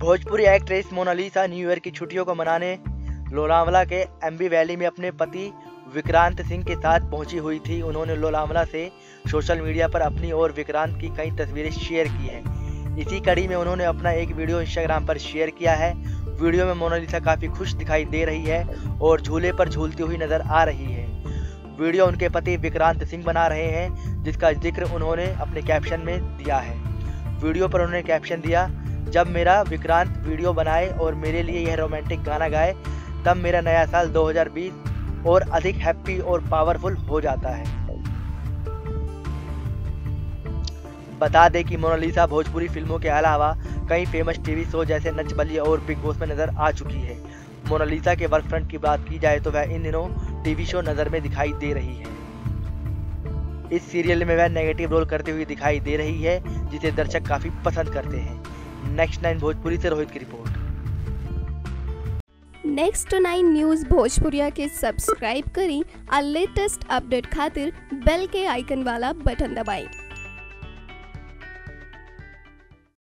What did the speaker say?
Bhojpuri actress Monalisa new year की छुट्टियों को मनाने लोनावला के एम्बी वैली में अपने पति विक्रांत सिंह के साथ पहुंची हुई थी। उन्होंने लोनावला से सोशल मीडिया पर अपनी और विक्रांत की कई तस्वीरें शेयर की हैं। इसी कड़ी में उन्होंने अपना एक वीडियो इंस्टाग्राम पर शेयर किया है। वीडियो में मोनालिसा काफ़ी खुश दिखाई दे रही है और झूले पर झूलती हुई नजर आ रही है। वीडियो उनके पति विक्रांत सिंह बना रहे हैं, जिसका जिक्र उन्होंने अपने कैप्शन में दिया है। वीडियो पर उन्होंने कैप्शन दिया, जब मेरा विक्रांत वीडियो बनाए और मेरे लिए यह रोमांटिक गाना गाए तब मेरा नया साल 2020 और अधिक हैप्पी और पावरफुल हो जाता है। बता दें कि मोनालिसा भोजपुरी फिल्मों के अलावा कई फेमस टीवी शो जैसे नच बलिए और बिग बॉस में नजर आ चुकी है। मोनालिसा के वर्क फ्रंट की बात की जाए तो वह इन दिनों टीवी शो नजर में दिखाई दे रही है। इस सीरियल में वह नेगेटिव रोल करती हुई दिखाई दे रही है, जिसे दर्शक काफी पसंद करते हैं। नेक्स्ट 9 भोजपुरी से रोहित की रिपोर्ट। नेक्स्ट 9 न्यूज़ भोजपुरिया के सब्सक्राइब करी और लेटेस्ट अपडेट खातिर बेल के आइकन वाला बटन दबाएं।